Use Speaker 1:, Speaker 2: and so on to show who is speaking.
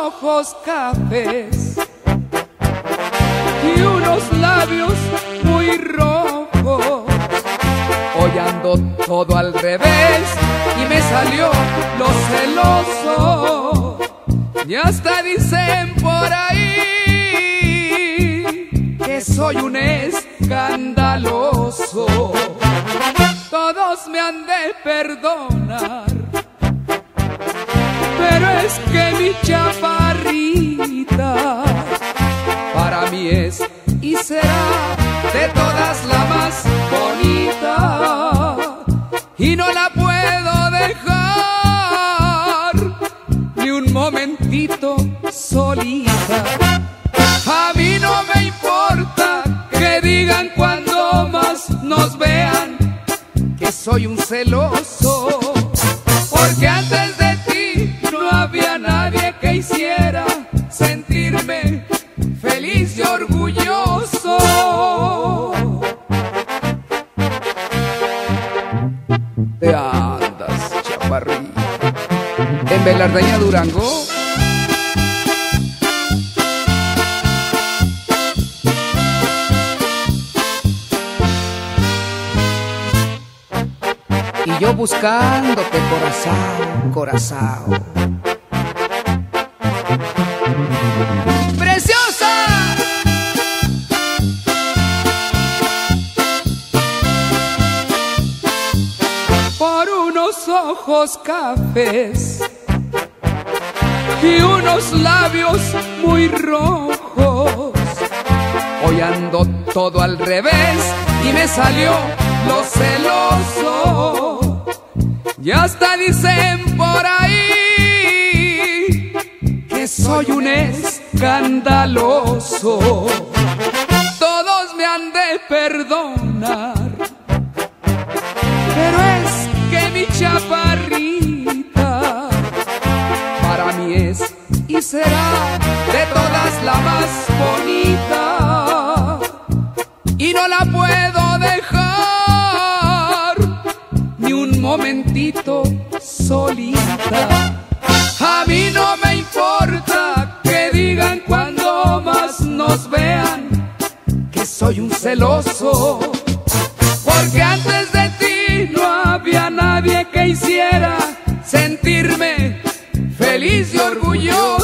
Speaker 1: ojos cafés y unos labios muy rojos. Hoy ando todo al revés y me salió lo celoso. Y hasta dicen por ahí que soy un escandaloso. Todos me han de perdonar, pero es que mi chaparrita para mí es y será de todas la más bonita, y no la puedo dejar ni un momentito solita. A mí no me importa que digan cuando más nos vean que soy un celoso, porque antes de ti no había nadie que hiciera sentirme feliz y orgulloso. Te andas, chaparrita, en Velardeña, Durango. Y yo buscándote, corazón, corazón. ¡Preciosa! Por unos ojos cafés y unos labios muy rojos. Hoy ando todo al revés y me salió lo celoso. Y hasta dicen por ahí que soy un escandaloso. Todos me han de perdonar, pero es que mi chaparrita para mí es y será de todas la más bonita, y no la puedo dejar ni un momentito solita. A mí no me importa que digan cuando más nos vean que soy un celoso, porque antes de ti no había nadie que hiciera sentirme feliz y orgulloso.